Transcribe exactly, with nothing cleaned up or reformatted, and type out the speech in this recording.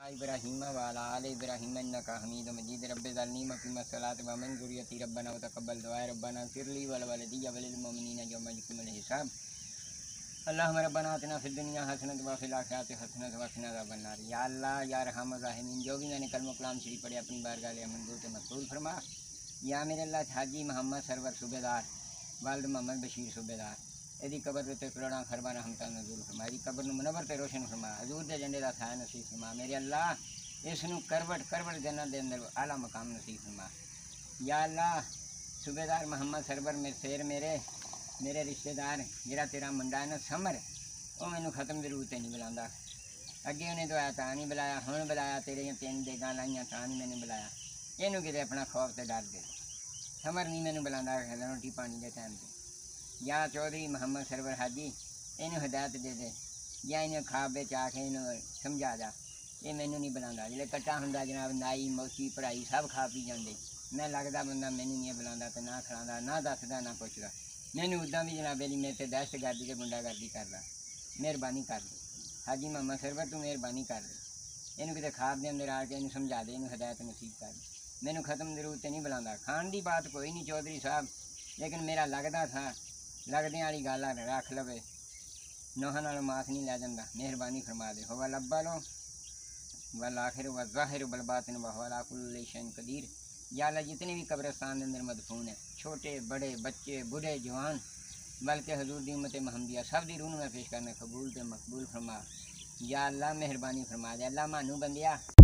ابراہیم وعلی آل ابراہیم انک حمید مجید رب ذلنی مقیم الصلاۃ و من ذریتی ربنا وتقبل دعاء ربنا اغفر لی ولوالدی وللمؤمنین یوم یقوم الحساب اللہم ربنا آتنا فی الدنیا حسنۃ وفی الآخرۃ حسنۃ وقنا عذاب النار۔ یا اللہ یا ارحم الراحمین، جو بھی میں نے کلمہ کلام شریف پڑھے اپنی بارگاہ لے منظور تے مقبول فرما۔ یا میرے اللہ حاجی محمد سرور صوبے دار والد محمد بشیر صوبے دار، یہ قبر تے کروڑاں خرباں رحمتاں نزول فرما، یہ قبر نو منور تے روشن فرما، حضور دے جنڈے دا سایہ نصیب فرما۔ میرے اللہ اس نو کروٹ کروٹ جنت دے اندر اعلیٰ مقام نصیب فرما۔ یا اللہ صوبے دار محمد سرور میرے سیر میرے میرے رشتہ دار جڑا تیرا منڈا ہے نا سمر، وہ مینوں ختم ضرورت نہیں بلاوندا، اگے انہیں دعایا تاں نہیں بلایا، ہن بلایا تیرے تین دیگاں لائیاں تاں نہیں مینوں بلایا، اینوں کتے اپنا خوف تے ڈر دے، سمر نہیں مینوں بلاندا روٹی پانی دے ٹائم تے۔ یا چودھری محمد سرور حاجی اینوں ہدایت دے دے، یا انہیں خواب وچ آ کے انہوں سمجھا جا، یہ مینوں نہیں بلاندا، جلے کٹا ہوندا جناب نائی موچی پڑھائی سب کھا پی جاندے، میں لگدا بندہ مینوں نہیں بلاندا تے نہ کھڑاندا نہ دسدا نہ پوچھدا، مینوں اُداں بھی جناب میری میرے تے دہشت گردی تے گنڈا گردی کردا، مہربانی کر دے حاجی محمد سرور تو مہربانی کر دے، اینوں کتے خواب دے اندر آ کے اینوں سمجھا دے، اینوں ہدایت نصیب کر دے، مینوں ختم ضرورت نہیں بلاندا، کھان دی بات کوئی نہیں چودھری صاحب، لیکن میرا لگدا تھا لگدے والی گل رکھ لوے، نوحاں نالوں ماس نہیں لے جاندا، مہربانی فرما دے۔ ہو الاول والآخر والظاہر والباطن وہو علی کل شیء قدیر۔ یا اللہ جتنے بھی قبرستان کے اندر مدفون ہیں، چھوٹے بڑے بچے بوڑھے جوان، بلکہ حضور دی امت محمدیہ سب دی روح میں پیش کرنے قبول تے مقبول فرما۔ یا اللہ مہربانی فرما دے، اللہ مانو بندیا